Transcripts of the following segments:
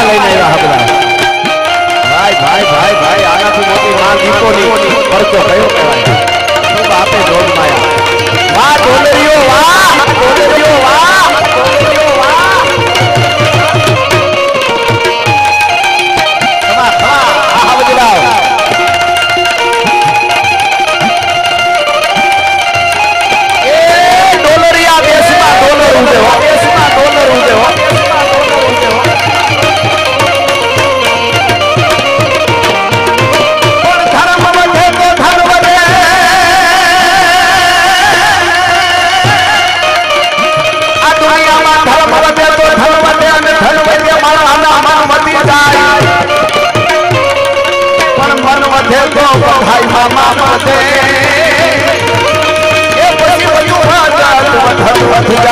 લઈને આવ્યા હબરા ભાઈ ભાઈ ભાઈ ભાઈ આનાથી મોટી માં દીપોની પરચો કયો કહેવાય શું બાપે જોગ માયા વાહ ડોલરીઓ વાહ ડોલરીઓ વાહ ડોલરીઓ વાહ તમા હા આ બજરાવ એ ડોલરિયા દેશમાં ડોલર ઉડે હો દેશમાં ડોલર ઉડે હો भाई मामा मते ए पसी वयो राजा वधर वधजा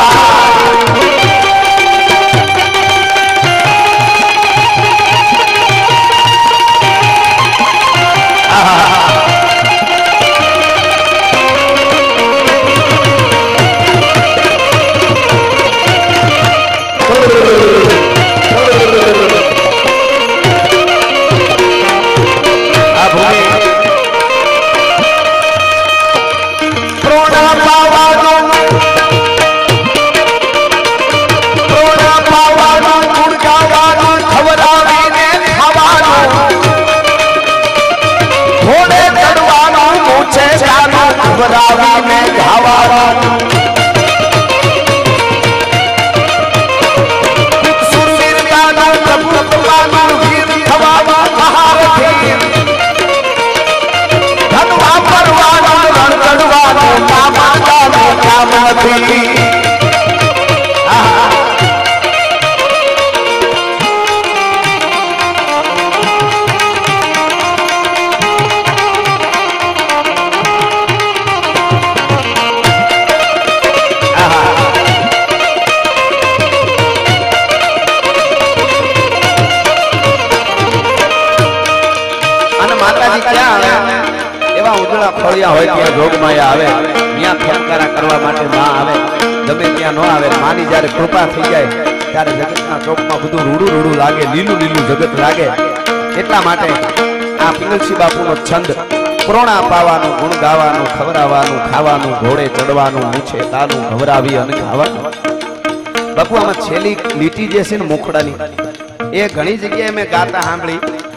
मानी जारे कृपा थी जाए त्यारे जगतना चौकमां बधुं रूडू रूडू लागे लीलू लीलू जगत लागे એટલા માટે આ પિંગલસિંહ બાપુનો છંદ પ્રોણા પાવાનું ગુણ ગાવાનું ખવરાવાનું ખાવાનું ઘોડે ચડવાનું મૂછે તાનું ઘવરાવી અને ખાવાનું બાપુ આમાં છેલ્લી લીટી જે છે ને મુખડાની એ ઘણી જગ્યાએ મેં ગાતા સાંભળી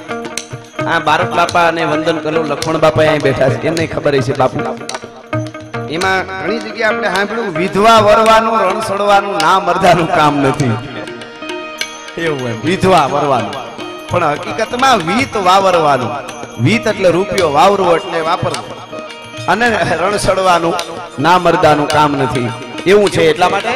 આ બારક બાપા અને વંદન કરેલો લખમણ બાપા અહીં બેઠા છે એમને ખબર છે બાપુ એમાં ઘણી જગ્યાએ આપણે સાંભળ્યું વિધવા વરવાનું રણ સડવાનું ના મરદાનું કામ નથી એવું વિધવા વરવાનું પણ હકીકતમાં વીત વાવરવાનું વીત એટલે રૂપિયો વાવરવો એટલે વાપરવો અને રણ સડવાનું ના મરદાનું કામ નથી એવું છે એટલા માટે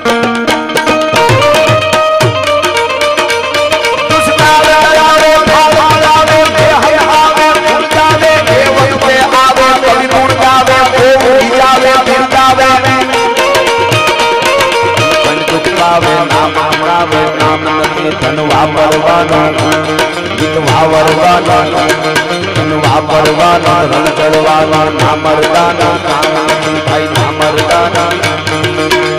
धन वापरवानो गीत वावरवानो धन वापरवानो रण चढ़वानो ना मरदानो भाई ना मरदानो